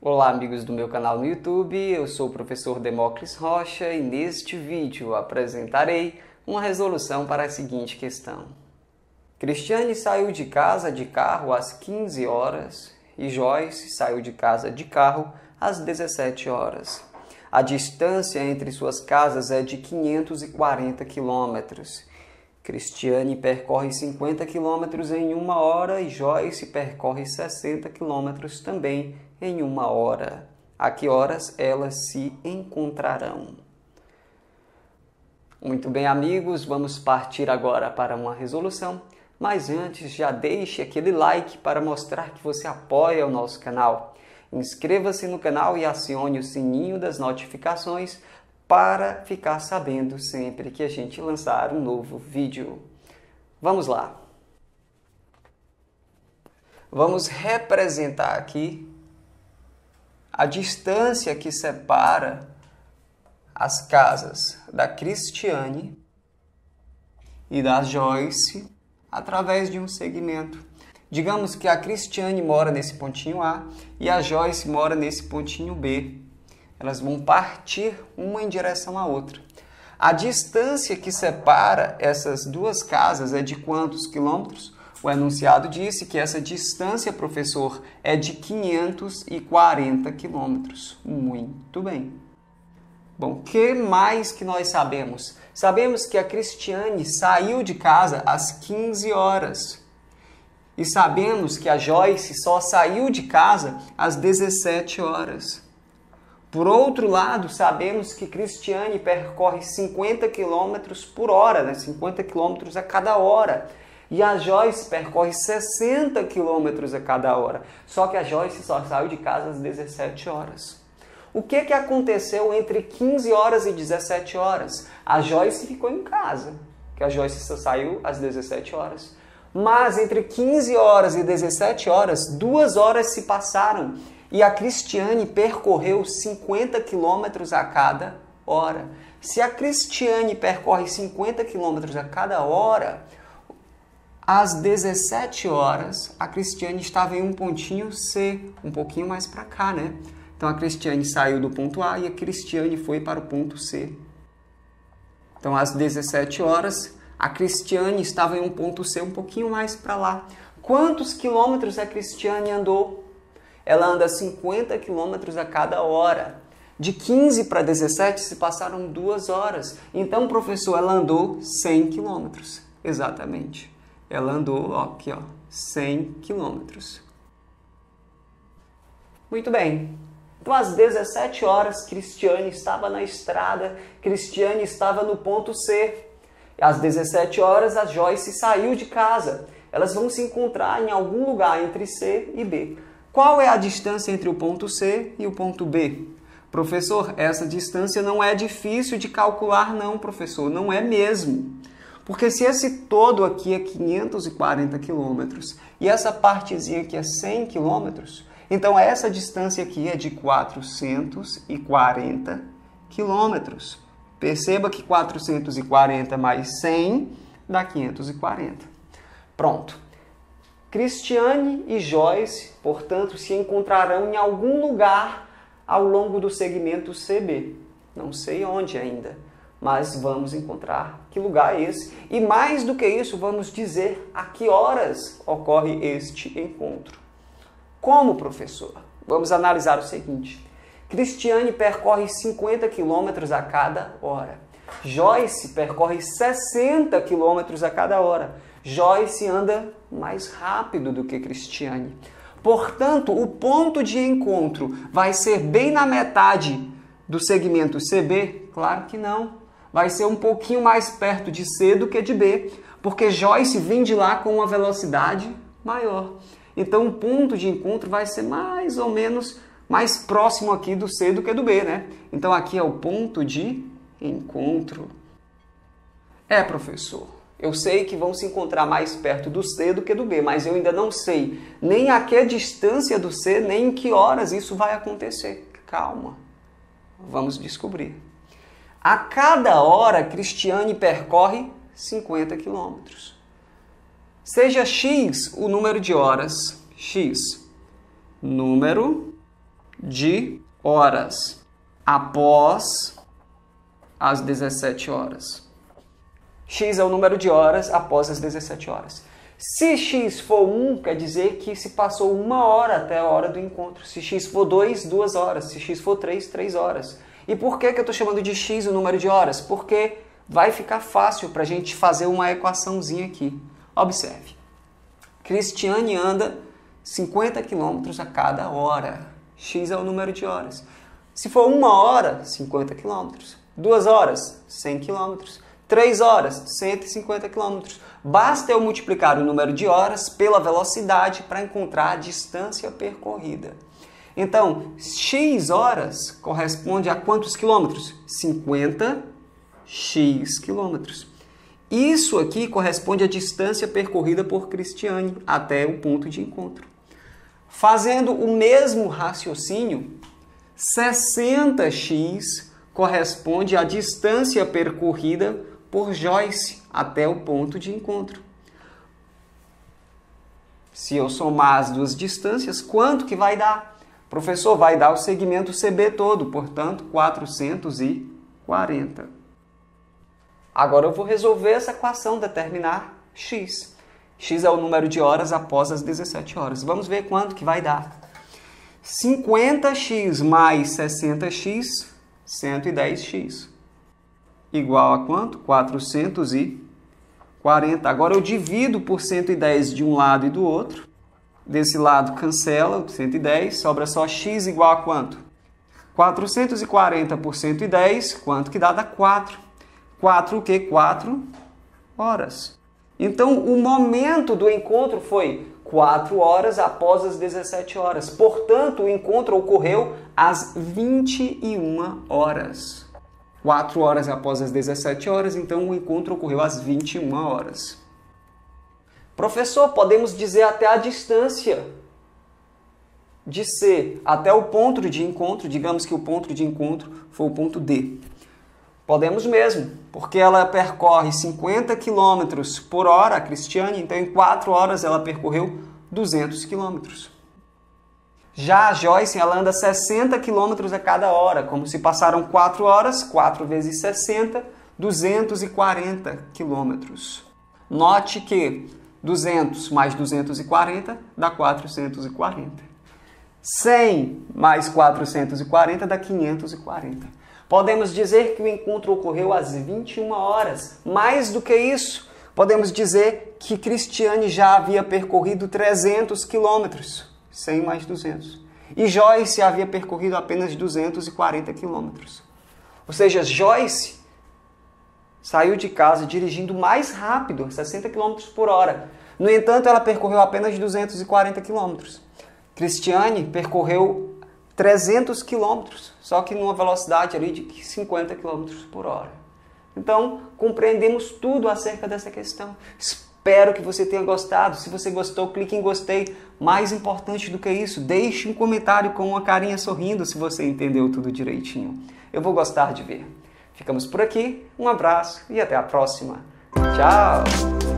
Olá, amigos do meu canal no YouTube, eu sou o professor Demócris Rocha e neste vídeo apresentarei uma resolução para a seguinte questão. Cristiane saiu de casa de carro às 15 horas e Joyce saiu de casa de carro às 17 horas. A distância entre suas casas é de 540 quilômetros. Cristiane percorre 50 quilômetros em 1 hora e Joyce percorre 60 quilômetros também em 1 hora. A que horas elas se encontrarão? Muito bem, amigos, vamos partir agora para uma resolução. Mas antes, já deixe aquele like para mostrar que você apoia o nosso canal. Inscreva-se no canal e acione o sininho das notificações para ficar sabendo sempre que a gente lançar um novo vídeo. Vamos lá. Vamos representar aqui a distância que separa as casas da Cristiane e da Joyce através de um segmento. Digamos que a Cristiane mora nesse pontinho A e a Joyce mora nesse pontinho B. Elas vão partir uma em direção à outra. A distância que separa essas duas casas é de quantos quilômetros? O enunciado disse que essa distância, professor, é de 540 quilômetros. Muito bem. Bom, o que mais que nós sabemos? Sabemos que a Cristiane saiu de casa às 15 horas. E sabemos que a Joyce só saiu de casa às 17 horas. Por outro lado, sabemos que Cristiane percorre 50 km por hora, 50 km a cada hora. E a Joyce percorre 60 km a cada hora. Só que a Joyce só saiu de casa às 17 horas. O que aconteceu entre 15 horas e 17 horas? A Joyce ficou em casa, que a Joyce só saiu às 17 horas. Mas entre 15 horas e 17 horas, 2 horas se passaram. E a Cristiane percorreu 50 quilômetros a cada hora. Se a Cristiane percorre 50 quilômetros a cada hora, às 17 horas, a Cristiane estava em um pontinho C, um pouquinho mais para cá, né? Então a Cristiane saiu do ponto A e a Cristiane foi para o ponto C. Então às 17 horas, a Cristiane estava em um ponto C um pouquinho mais para lá. Quantos quilômetros a Cristiane andou? Ela anda 50 quilômetros a cada hora. De 15 para 17 se passaram 2 horas. Então, professor, ela andou 100 quilômetros. Exatamente. Ela andou, aqui, 100 quilômetros. Muito bem. Então, às 17 horas, Cristiane estava na estrada. Cristiane estava no ponto C. Às 17 horas, a Joyce saiu de casa. Elas vão se encontrar em algum lugar entre C e B. Qual é a distância entre o ponto C e o ponto B? Professor, essa distância não é difícil de calcular não, professor. Não é mesmo. Porque se esse todo aqui é 540 quilômetros e essa partezinha aqui é 100 quilômetros, então essa distância aqui é de 440 quilômetros. Perceba que 440 mais 100 dá 540. Pronto. Cristiane e Joyce, portanto, se encontrarão em algum lugar ao longo do segmento CB. Não sei onde ainda, mas vamos encontrar que lugar é esse. E mais do que isso, vamos dizer a que horas ocorre este encontro. Como, professor? Vamos analisar o seguinte. Cristiane percorre 50 km a cada hora. Joyce percorre 60 km a cada hora. Joyce anda mais rápido do que Cristiane. Portanto, o ponto de encontro vai ser bem na metade do segmento CB? Claro que não. Vai ser um pouquinho mais perto de C do que de B, porque Joyce vem de lá com uma velocidade maior. Então, o ponto de encontro vai ser mais ou menos mais próximo aqui do C do que do B, né? Então, aqui é o ponto de encontro. Professor. Eu sei que vão se encontrar mais perto do C do que do B, mas eu ainda não sei nem a que distância do C, nem em que horas isso vai acontecer. Calma, vamos descobrir. A cada hora, Cristiane percorre 50 quilômetros. Seja X o número de horas, X, número de horas após as 17 horas. X é o número de horas após as 17 horas. Se x for 1, quer dizer que se passou 1 hora até a hora do encontro. Se x for 2, 2 horas. Se x for 3, 3 horas. E por que eu estou chamando de x o número de horas? Porque vai ficar fácil para a gente fazer uma equaçãozinha aqui. Observe. Cristiane anda 50 km a cada hora. X é o número de horas. Se for 1 hora, 50 km. 2 horas, 100 km. 3 horas, 150 km. Basta eu multiplicar o número de horas pela velocidade para encontrar a distância percorrida. Então, x horas corresponde a quantos quilômetros? 50x quilômetros. Isso aqui corresponde à distância percorrida por Cristiane até o ponto de encontro. Fazendo o mesmo raciocínio, 60x corresponde à distância percorrida por Joyce até o ponto de encontro. Se eu somar as duas distâncias, quanto que vai dar? Professor, vai dar o segmento CB todo, portanto, 440. Agora eu vou resolver essa equação, determinar x. X é o número de horas após as 17 horas. Vamos ver quanto que vai dar. 50x mais 60x, 110x. Igual a quanto? 440. Agora eu divido por 110 de um lado e do outro. Desse lado cancela 110, sobra só x igual a quanto? 440 por 110, quanto que dá? Dá 4. 4 o quê? 4 horas. Então, o momento do encontro foi 4 horas após as 17 horas. Portanto, o encontro ocorreu às 21 horas. 4 horas após as 17 horas, então o encontro ocorreu às 21 horas. Professor, podemos dizer até a distância de C até o ponto de encontro, digamos que o ponto de encontro foi o ponto D. Podemos mesmo, porque ela percorre 50 km por hora, a Cristiane, então em 4 horas ela percorreu 200 km. Já a Joyce, ela anda 60 km a cada hora, como se passaram 4 horas, 4 vezes 60, 240 km. Note que 200 mais 240 dá 440. 100 mais 440 dá 540. Podemos dizer que o encontro ocorreu às 21 horas. Mais do que isso, podemos dizer que Cristiane já havia percorrido 300 quilômetros. 100 mais 200. E Joyce havia percorrido apenas 240 quilômetros. Ou seja, Joyce saiu de casa dirigindo mais rápido, 60 km por hora. No entanto, ela percorreu apenas 240 quilômetros. Cristiane percorreu 300 quilômetros, só que numa velocidade ali de 50 km por hora. Então, compreendemos tudo acerca dessa questão. Espero que você tenha gostado. Se você gostou, clique em gostei. Mais importante do que isso, deixe um comentário com uma carinha sorrindo se você entendeu tudo direitinho. Eu vou gostar de ver. Ficamos por aqui, um abraço e até a próxima. Tchau!